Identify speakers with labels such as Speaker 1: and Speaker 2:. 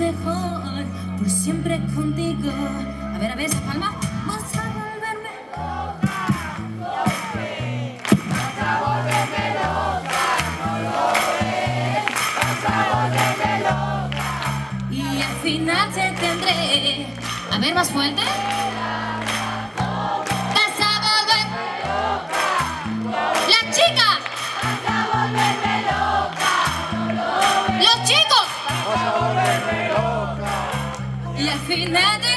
Speaker 1: mejor, por siempre contigo. A ver, esa palma. Vas a volverme loca, vas a volverme loca, no lo ves. Vas a volverme loca y al final te tendré. A ver, más fuerte. Vas a volverme loca, las chicas. Vas a volverme loca, no lo ves. Los chicos. Vas a volverme loca y al final te